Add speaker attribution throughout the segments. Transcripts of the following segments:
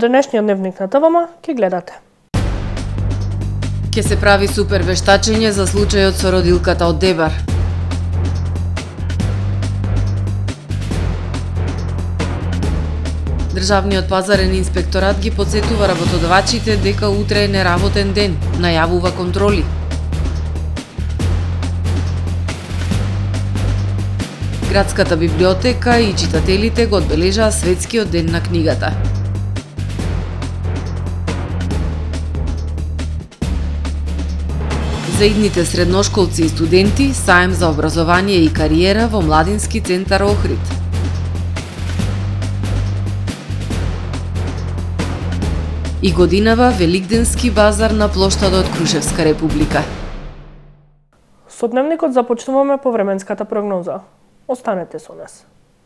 Speaker 1: денешниот дневник на ТВМ ќе гледате.
Speaker 2: Ке се прави супер вештачење за случајот со родилката од Дебар. Државниот пазарен инспекторат ги потсетува работодавачите дека утре е неработен ден, најавува контроли. Градската библиотека и читателите го одбележаа светскиот ден на книгата. За идните средношколци и студенти, саем за образование и кариера во Младински центар Охрид. И годинава Великденски базар на плоштадот Крушевска република.
Speaker 1: Со дневникот започнуваме по временската прогноза. Останете со нас.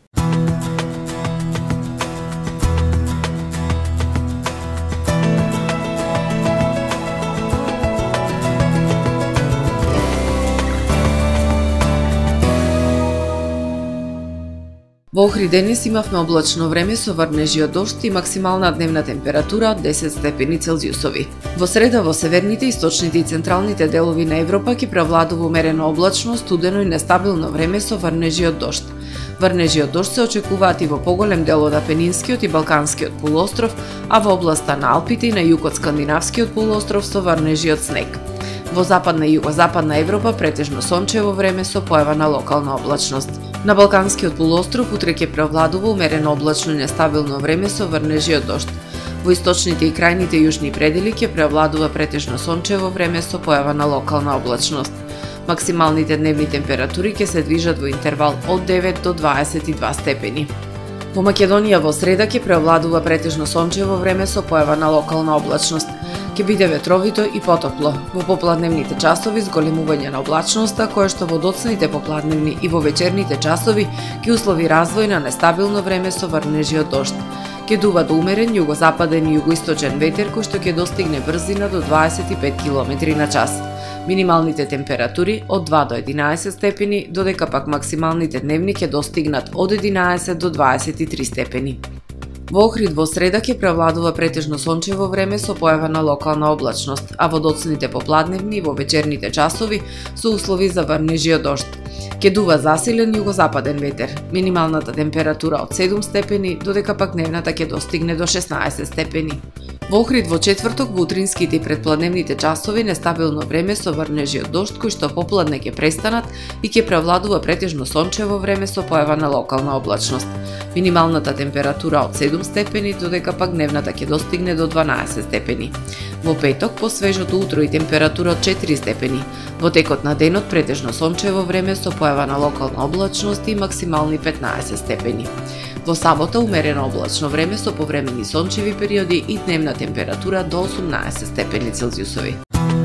Speaker 2: Во Охрид денес имавме облачно време со врнежи од дожд и максимална дневна температура од 10 степени Целзиусови. Во среда во северните, источните и централните делови на Европа ќе преовладува умерено облачно, студено и нестабилно време со врнежи од дожд. Врнежи од дожд се очекуваат и во поголем дел од Апенинскиот и Балканскиот полуостров, а во областа на Алпите и на југ од Скандинавскиот полуостров со врнежи од снег. Во западна и југозападна Европа претежно сончево време со појава на локална облачност. На Балканскиот полуостров утре ќе преовладува умерено облачно и нестабилно време со врнежи од дожд. Во источните и крајните јужни предели ќе преовладува претежно сончево време со појава на локална облачност. Максималните дневни температури ќе се движат во интервал од 9 до 22 степени. Во Македонија во среда ќе преовладува претежно сончево време со појава на локална облачност. Ќе биде ветровито и потопло. Во попладневните часови зголемување на облачноста, кое што во доцните попладневни и во вечерните часови ќе услови развој на нестабилно време со врнежи од дожд. Ќе дува до умерен југозападен и југоисточен ветер кој што ќе достигне брзина до 25 км на час. Минималните температури од 2 до 11 степени, додека пак максималните дневни ќе достигнат од 11 до 23 степени. Во Охрид во среда ќе преовладува претежно сончево време со појава на локална облачност, а во доцните попладневни и во вечерните часови со услови за врнежи од дожд. Ќе дува засилен југозападен ветер. Минималната температура од 7 степени, додека пак дневната ќе достигне до 16 степени. Во Охрид во четврток во утринските и предпладневните часови нестабилно време со врнежи од дожд кои што попладне ќе престанат и ќе преовладува претежно сончево време со појава на локална облачност. Минималната температура од 7 степени, додека пак дневната ќе достигне до 12 степени. Во петок по свежото утро и температура од 4 степени. Во текот на денот претежно сончево време со појава на локална облачност и максимални 15 степени. Во сабота умерено облачно време со повремени сончеви периоди и дневна температура до 18 степени Целзиусови.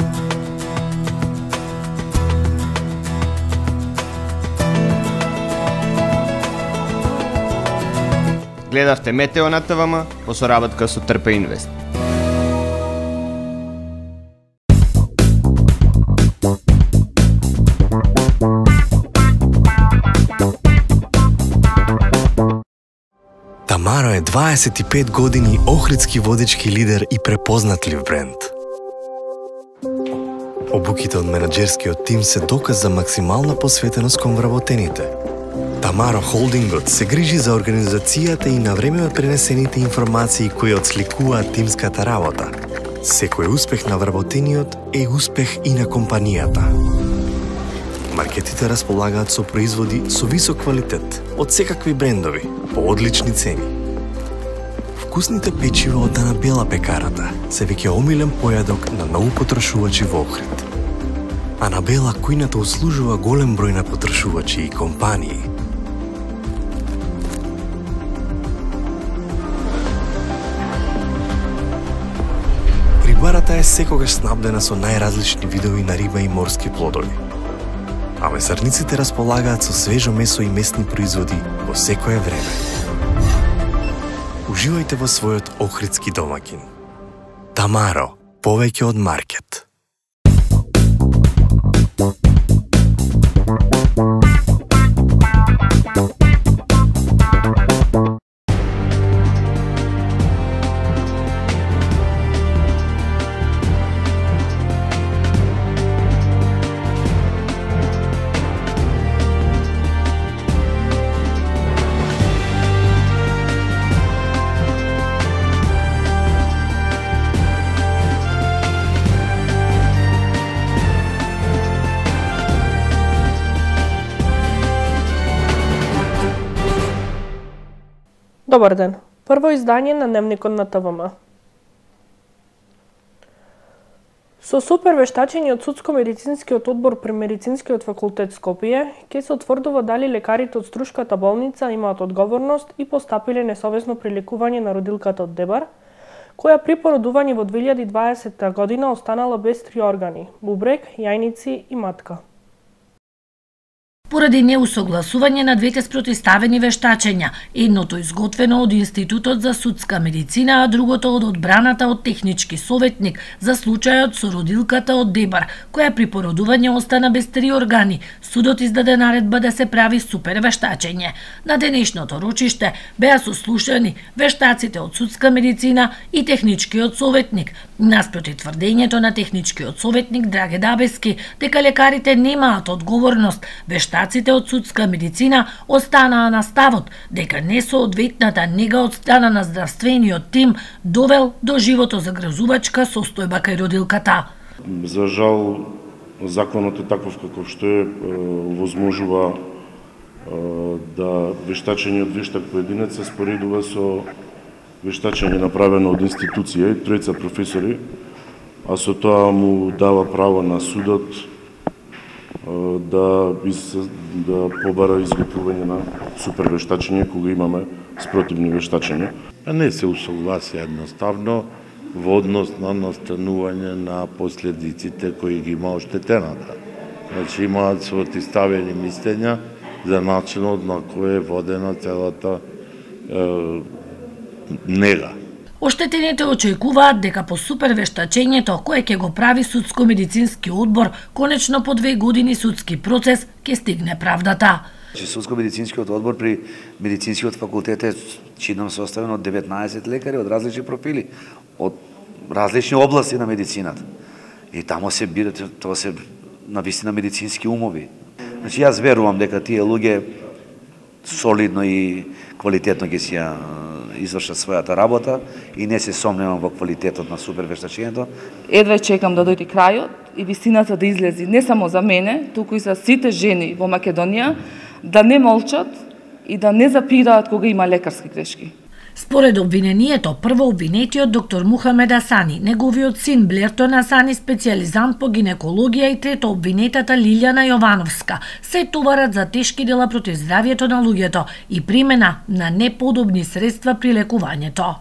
Speaker 3: Гледавте Метео на ТВМ по соработка со Трпе Инвест.
Speaker 4: Тамаро е 25 години охридски водички лидер и препознатлив бренд. Обуките од менаџерскиот тим се доказ за максимална посветеност кон вработените. Тамаро Холдингот се грижи за организацијата и на време пренесените информации кои отсликуваат тимската работа. Секој успех на вработениот е успех и на компанијата. Маркетите располагаат со производи со висок квалитет од секакви брендови по одлични цени. Вкусните печива од Анабела пекарата се веќе омилен појадок на многу потрошувачи во Охрид. Анабела кујната услужува голем број на потрошувачи и компании. Рибарата е секогаш снабдена со најразлични видови на риба и морски плодови. А месарниците располагаат со свежо месо и месни производи во секое време. Уживајте во својот охридски домаќин. Тамаро, повеќе од маркет.
Speaker 1: Добар ден. Прво издание на Дневникот на ТВМ. Со супер вештачење од Судско-медицинскиот одбор при Медицинскиот факултет Скопје, ќе се утврдува дали лекарите од Струшката болница имаат одговорност и постапиле несовесно при лекување на родилката од Дебар, која при породување во 2020 година останала без 3 органи – бубрек, јајници и матка.
Speaker 5: Поради неусогласување на двете спротивставени вештачења, едното изготвено од Институтот за судска медицина, а другото од одбраната од технички советник за случајот со родилката од Дебар, која при породување остана без 3 органи, судот издаде наредба да се прави супер вештачење. На денешното рочиште беа сослушани вештаците од судска медицина и техничкиот советник, наспроти тврдењето на техничкиот советник Драге Дабески дека лекарите немаат одговорност. Вештаците од судска медицина останаа на ставот дека несоодветната нега од страна на здравствениот тим довел до животозагрозувачка состојба кај родилката.
Speaker 6: За жал, законот е таков каков што е, возможува да вештачење од вештак поединец се споредува со вештачење направено од институција и тројца професори, а со тоа му дава право на судот да побара изготвување на супер вештачење кога имаме спротивни вештачења.
Speaker 7: Не се усогласи едноставно во однос на настанување на последиците кои ги има оштетената. Значи имаат спротивставени мислења за начинот на кој е водена целата нега.
Speaker 5: Оштетените очекуваат дека по супер вештачењето кое ќе го прави судско-медицински одбор, конечно по 2 години судски процес ќе стигне правдата.
Speaker 8: Судско-медицинскиот одбор при Медицинскиот факултет е чином составен од 19 лекари од различни профили, од различни области на медицината. И тамо се бират, тоа се навистина медицински умови. Значи јас верувам дека тие луѓе солидно и квалитетно ќе си ја извршат својата работа и не се сомневам во квалитетот на супер вештачењето.
Speaker 9: Едва чекам да дојде крајот и вистината да излези не само за мене, туку и за сите жени во Македонија, да не молчат и да не запираат кога има лекарски грешки.
Speaker 5: Според обвинението, прво обвинетиот доктор Мухамед Асани, неговиот син Блертон Асани, специјализант по гинекологија и трето обвинетата Лилјана Јовановска, се товарат за тешки дела против здравјето на луѓето и примена на неподобни средства при лекувањето.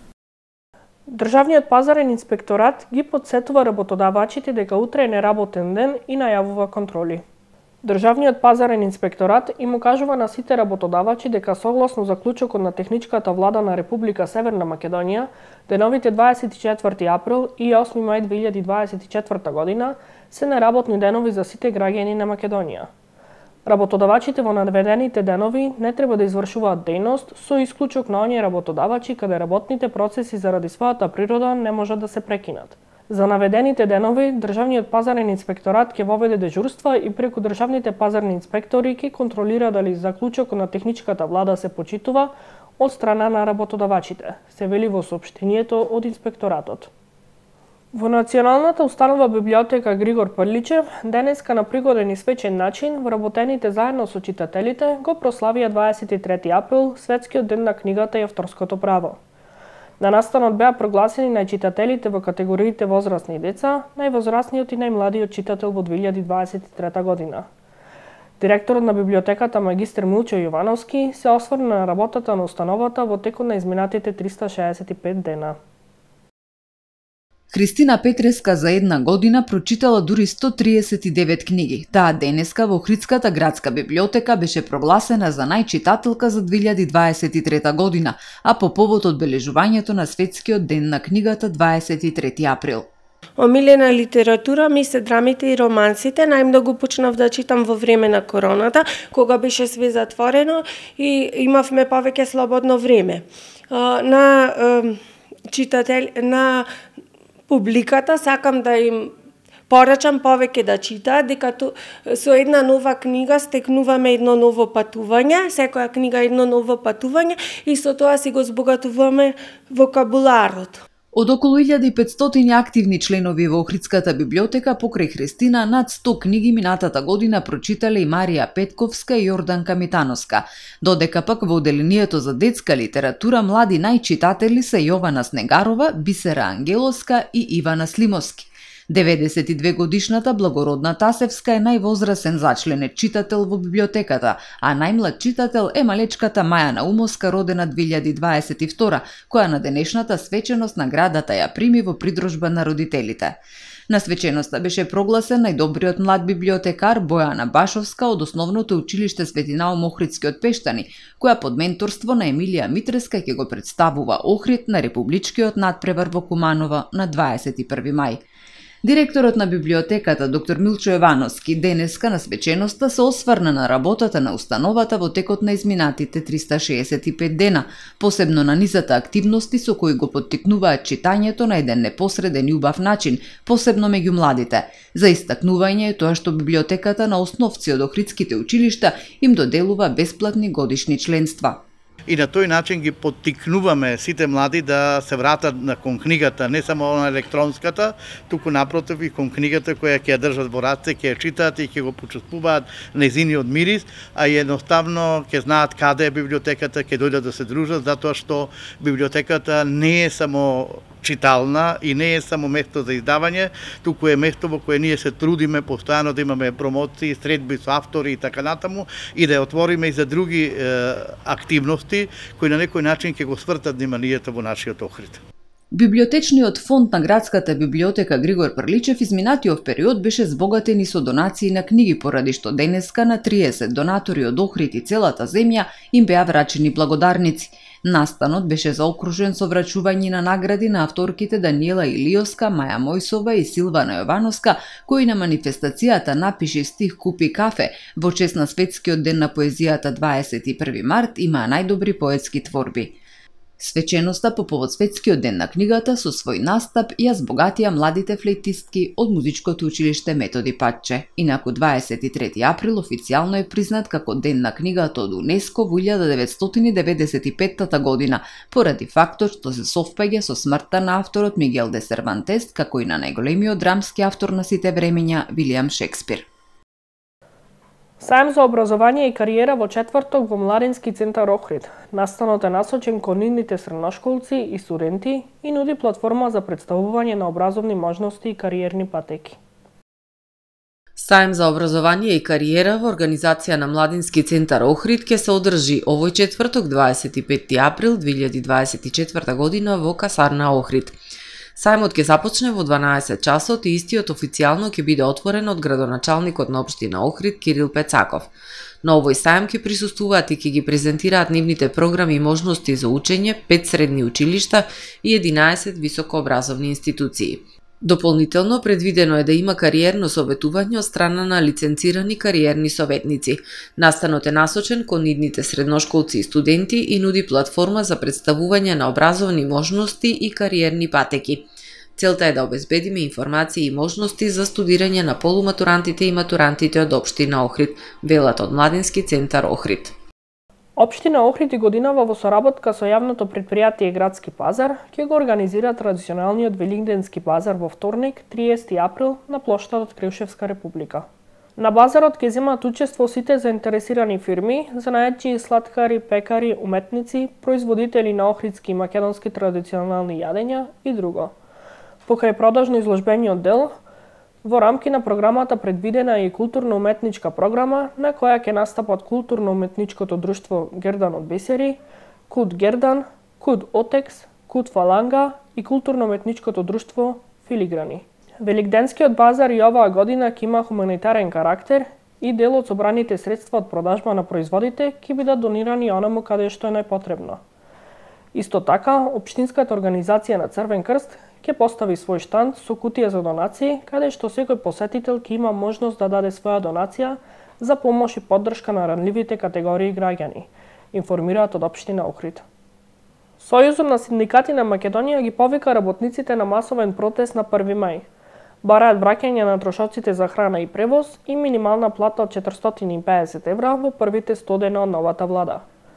Speaker 1: Државниот пазарен инспекторат ги потсетува работодавачите дека утре е неработен ден и најавува контроли. Државниот пазарен инспекторат им кажува на сите работодавачи дека согласно заклучокот на Техничката влада на Република Северна Македонија, деновите 24 април и 8 мај 2024 година се неработни денови за сите граѓани на Македонија. Работодавачите во наведените денови не треба да извршуваат дејност со исклучок на оние работодавачи каде работните процеси заради својата природа не можат да се прекинат. За наведените денови, Државниот пазарен инспекторат ќе воведе дежурства и преку државните пазарни инспектори ќе контролира дали заклучокот на Техничката влада се почитува од страна на работодавачите, се вели во соопштението од инспекторатот. Во Националната установа библиотека Григор Прличев денеска на пригоден и свечен начин вработените заедно со читателите го прославија 23 април Светскиот ден на книгата и авторското право. На настанот беа прогласени најчитателите во категориите возрастни деца, највозрастниот и најмладиот читател во 2023 година. Директорот на библиотеката магистр Милчо Јовановски се осврна на работата на установата во текот на изминатите 365 дена.
Speaker 2: Христина Петреска за една година прочитала дури 139 книги. Таа денеска во Охридската градска библиотека беше прогласена за најчитателка за 2023 година, а по повод одбележувањето на Светскиот ден на книгата 23 април.
Speaker 10: Омилена литература ми се драмите и романсите. Најмногу почнав да читам во време на короната, кога беше све затворено и имавме повеќе слободно време. На публиката сакам да им порачам повеќе да читаат, дека со една нова книга стекнуваме едно ново патување, секоја книга е едно ново патување и со тоа си го збогатуваме вокабуларот.
Speaker 2: Од околу 1500 активни членови во Охридската библиотека покрај Христина, над 100 книги минатата година прочитале и Марија Петковска и Јорданка Митановска. Додека пак во оделението за детска литература млади најчитатели се Јована Снегарова, Бисера Ангеловска и Ивана Слимовски. 92 годишната Благородна Тасевска е највозрасен зачленет читател во библиотеката, а најмлад читател е малечката Маја Наумовска, родена 2022, која на денешната свеченост наградата ја прими во придружба на родителите. На свеченоста беше прогласен најдобриот млад библиотекар Бојана Башовска од Основното училиште Свети Наум Охридскиот Пештани, која под менторство на Емилија Митреска ќе го представува Охрид на републичкиот надпревар во Куманово на 21 мај. Директорот на библиотеката, доктор Милчо Јовановски, денеска на свеченоста се осврна на работата на установата во текот на изминатите 365 дена, посебно на низата активности со кои го поттикнуваат читањето на еден непосреден и убав начин, посебно меѓу младите. За истакнување е тоа што библиотеката на основци од охридските училишта им доделува бесплатни годишни членства.
Speaker 11: И на тој начин ги поттикнуваме сите млади да се вратат кон книгата, не само на електронската, туку напротив и кон книгата која ќе ја држат во раце, ќе ја читаат и ќе го почувствуваат нејзиниот мирис, а едноставно ќе знаат каде е библиотеката, ќе дојдат да се дружат, затоа што библиотеката не е само читална и не е само место за издавање, туку е место во кое ние се трудиме постојано да имаме промоции, средби со автори и така натаму и да ја отвориме и за други активности кои на некој начин ќе го свртат вниманието во нашиот Охрид.
Speaker 2: Библиотечниот фонд на градската библиотека Григор Прличев изминатиот период беше збогатен и со донации на книги, поради што денеска на 30 донатори од Охрид и целата земја им беа врачени благодарници. Настанот беше заокружен со врачување на награди на авторките Даниела Илиовска, Маја Мојсова и Силвана Јовановска, кои на манифестацијата Напиши стих, купи кафе во чест на Светскиот ден на поезијата 21 март имаа најдобри поетски творби. Свеченоста по повод Светскиот ден на книгата со свој настап ја збогатија младите флейтистки од музичкото училиште Методи Патче. Инаку 23 април официјално е признат како Ден на книгата од УНЕСКО во 1995 година, поради фактот што се совпаѓа со смртта на авторот Мигел де Сервантес, како и на најголемиот драмски автор на сите времења Вилијам Шекспир.
Speaker 1: Сајм за образование и кариера во четврток во Младински центар Охрид. Настанот е насочен кон нивните средношколци и студенти и нуди платформа за представување на образовни можности и кариерни патеки.
Speaker 2: Сајм за образование и кариера во организација на Младински центар Охрид ќе се одржи овој четврток 25 април 2024 година во касарна Охрид. Сајмот ќе започне во 12 часот и истиот официјално ќе биде отворен од градоначалникот на општина Охрид Кирил Пецаков. На овој сајм ќе присуствуваат и ќе ги презентираат нивните програми и можности за учење 5 средни училишта и 11 високообразовни институции. Дополнително предвидено е да има кариерно советување од страна на лиценцирани кариерни советници. Настанот е насочен кон идните средношколци и студенти и нуди платформа за представување на образовни можности и кариерни патеки. Целта е да обезбедиме информации и можности за студирање на полуматурантите и матурантите од општина Охрид, велат од Младински центар Охрид.
Speaker 1: Општина Охрид и годинава во соработка со јавното претпријатие Градски пазар ќе го организира традиционалниот Великденски базар во вторник, 30 април, на плоштадот Креушевска република. На базарот ќе земат учество сите заинтересирани фирми, занаетчии, сладкари, пекари, уметници, производители на охридски и македонски традиционални јадења и друго. Покрај продажно изложбениот дел, во рамки на програмата предвидена е и културно-уметничка програма на која ќе настапат културно-уметничкото друштво Гердан од Бесери, Куд Гердан, Куд Отекс, Куд Фаланга и културно-уметничкото друштво Филиграни. Великденскиот базар и оваа година ќе има хуманитарен карактер и дел од собраните средства од продажба на производите ќе бидат донирани онаму каде што е најпотребно. Исто така, општинската организација на Црвен крст ќе постави свој штанд со кутија за донации, каде што секој посетител ќе има можност да даде своја донација за помош и поддршка на ранливите категории граѓани, информираат од општина Охрид. Сојузот на синдикати на Македонија ги повика работниците на масовен протест на 1 мај. Бараат враќање на трошоците за храна и превоз и минимална плата од 450 евра во првите 100 дена од новата влада.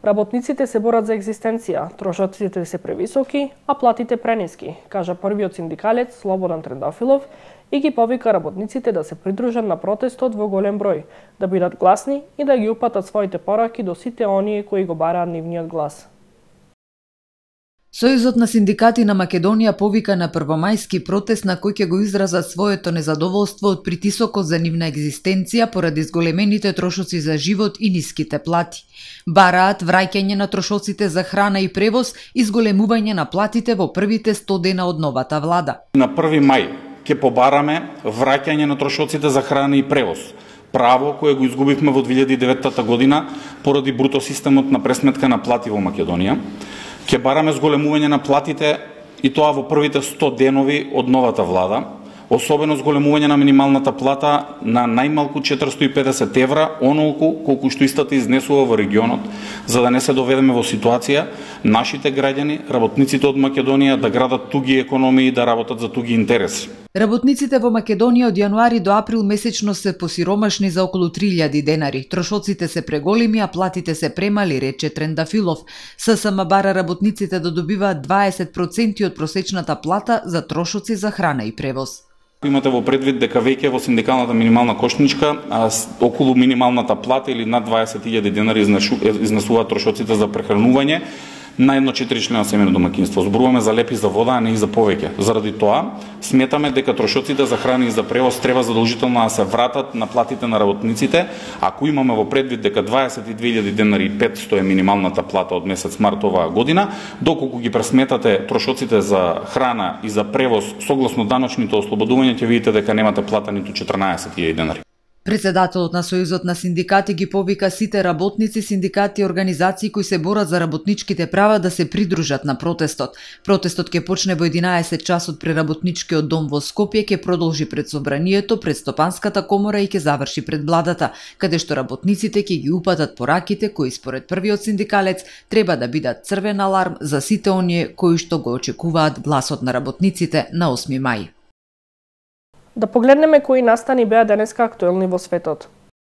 Speaker 1: Работниците се борат за екзистенција, трошоците се превисоки, а платите прениски, кажа првиот синдикалец Слободан Трендафилов и ги повика работниците да се придружат на протестот во голем број, да бидат гласни и да ги упатат своите пораки до сите оние кои го бараат нивниот глас.
Speaker 12: Сојузот на синдикати на Македонија повика на првомајски протест на кој ќе го изразат своето незадоволство од притисокот за нивна екзистенција поради зголемените трошоци за живот и ниските плати. Бараат враќање на трошоците за храна и превоз и зголемување на платите во првите 100 дена од новата влада.
Speaker 13: На 1 мај ќе побараме враќање на трошоците за храна и превоз. Право кое го изгубивме во 2009 година поради бруто системот на пресметка на плати во Македонија. Ќе бараме зголемување на платите и тоа во првите 100 денови од новата влада, особено зголемување на минималната плата на најмалку 450 евра, онолку колку што истата изнесува во регионот, за да не се доведеме во ситуација нашите граѓани, работниците од Македонија да градат туги економии и да работат за туги интереси.
Speaker 12: Работниците во Македонија од јануари до април месечно се посиромашни за околу 3000 денари. Трошоците се преголеми, а платите се премали, рече Трендафилов. ССМ бара работниците да добиваат 20% од просечната плата за трошоци за храна и превоз.
Speaker 13: Имате во предвид дека веќе во синдикалната минимална кошничка околу минималната плата или над 20.000 денари изнесуваат трошоците за прехранување на едно 4-члено семејно домаќинство. Зборуваме за лепи за вода, а не и за повеќе. Заради тоа, сметаме дека трошоците за храна и за превоз треба задолжително да се вратат на платите на работниците. Ако имаме во предвид дека 22.000 денари 500 е минималната плата од месец март оваа година, доколку ги пресметате трошоците за храна и за превоз согласно даночните ослободувања, ќе видите дека немате плата ниту 14.000 денари.
Speaker 12: Председателот на Сојузот на синдикати ги повика сите работници, синдикати и организации кои се борат за работничките права да се придружат на протестот. Протестот ќе почне во 11 часот пред работничкиот дом во Скопје, ќе продолжи пред Собранието, пред Стопанската комора и ќе заврши пред владата, каде што работниците ќе ги упатат пораките кои според првиот синдикалец треба да бидат црвен аларм за сите оние кои што го очекуваат гласот на работниците на 8 мај.
Speaker 1: Да погледнеме кои настани беа денеска актуелни во светот.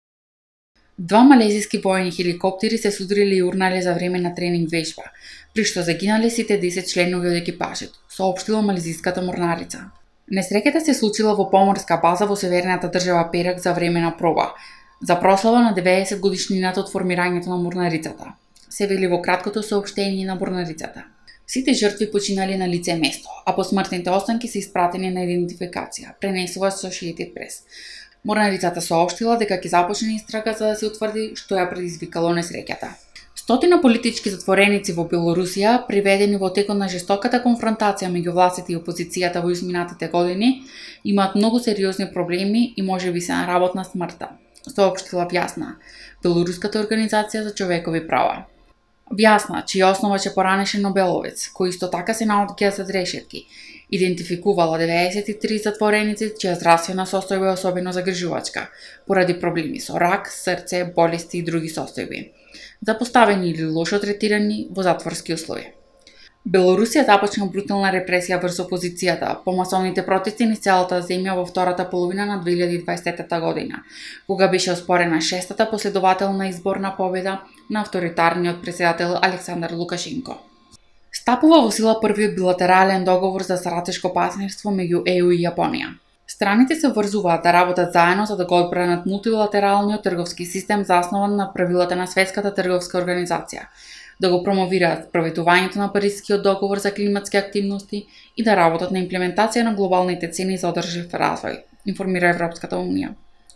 Speaker 14: 2 малезиски воени хеликоптери се судрили и урнале за време на тренинг вежба, при што загинале сите 10 членови од екипажот, соопштила малезиската морнарица. Несреќата се случила во поморска база во северната држава Перак за време на проба, за прослава на 90 годишнината од формирањето на морнарицата, се вели во краткото соопштение на морнарицата. Сите жртви починали на лице место, а посмртните останки се испратени на идентификација, пренесува Associated Press. Морнарицата соопштила дека ќе започне истрага за да се утврди што ја предизвикало несреќата. Стотина политички затвореници во Белорусија, приведени во текот на жестоката конфронтација меѓу властите и опозицијата во изминатите години, имаат многу сериозни проблеми и можеби се на работна смртта, соопштила Вјасна, Белоруската организација за човекови права. Вјасна, чија основа ќе поранеше Нобеловец, кој исто така се наоѓа зад решетки, идентификувала 93 затвореници чија здравствена состојба е особено загрижувачка, поради проблеми со рак, срце, болести и други состојби, запоставени или лошо третирани во затворски услови. Белорусија започна брутална репресија врз опозицијата по масовните протести низ целата земја во втората половина на 2020 година, кога беше оспорена 6-та последователна изборна победа на авторитарниот претседател Александар Лукашенко. Стапува во сила првиот билатерален договор за стратешко партнерство меѓу ЕУ и Јапонија. Страните се врзуваат да работат заедно за да го одбранат мултилатералниот трговски систем заснуван на правилата на Светската трговска организација, да го промовираат спроведувањето на Парискиот договор за климатски активности и да работат на имплементација на глобалните цени за одржив развој, информира Европската унија.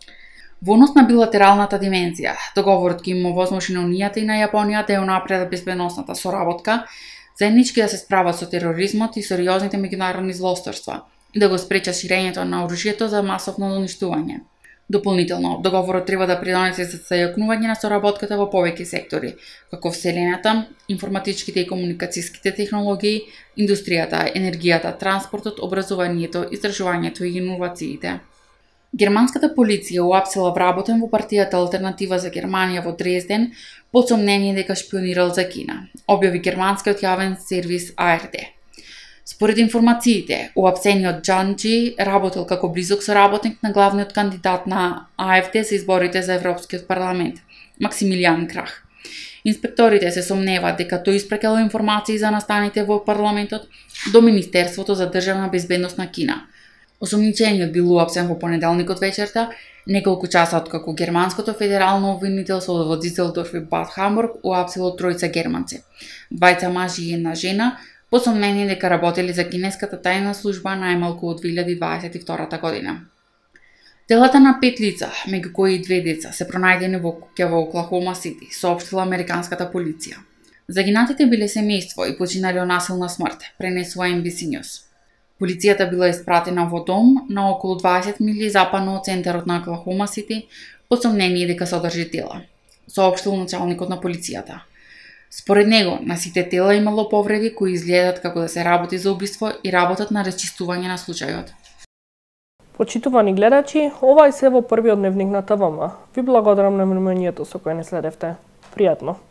Speaker 14: Во однос на билатералната димензија, договорот ќе им овозможи на Унијата и на Јапонија да ја унапредат безбедносната соработка, заеднички да се справат со тероризмот и сериозните меѓународни злосторства и да го спречат ширењето на оружјето за масовно уништување. Дополнително, договорот треба да придонесе за зајакнување на соработката во повеќе сектори, како вселената, информатичките и комуникацијските технологии, индустријата, енергијата, транспортот, образованието, истражувањето и иновациите. Германската полиција уапсила вработен во партијата Алтернатива за Германија во Дрезден под сомнение дека шпионирал за Кина, објави германскиот јавен сервис ARD. Според информациите, уапсениот Джанджи работел како близок соработник на главниот кандидат на АФД за изборите за Европскиот парламент, Максимилијан Крах. Инспекторите се сомневаат дека тој испрекало информации за настаните во парламентот до Министерството за државна безбедност на Кина. Осомничениот бил уапсен во понеделникот вечерта, неколку часа откако германското федерално обвинителство во Дизелдорф и Бад Хамбург уапсило тројца германци, двајца мажи и една жена, по сомнение дека работели за кинеската тајна служба најмалку од 2022 година. Телата на 5 лица, меѓу кои и 2 деца, се пронајдени во куќа во Оклахома Сити, соопштила американската полиција. Загинатите биле семејство и починале од насилна смрт, пренесува NBC News. Полицијата била испратена во дом на околу 20 милји западно од центарот на Оклахома Сити, по сомнение дека содржи тела, соопштил началникот на полицијата. Според него, на сите тела имало повреди кои изгледаат како да се работи за убиство и работат на расчистување на случајот.
Speaker 1: Почитувани гледачи, ова е се во првиот дневник на ТВМ. Ви благодарам на вниманието со кое не следевте. Пријатно!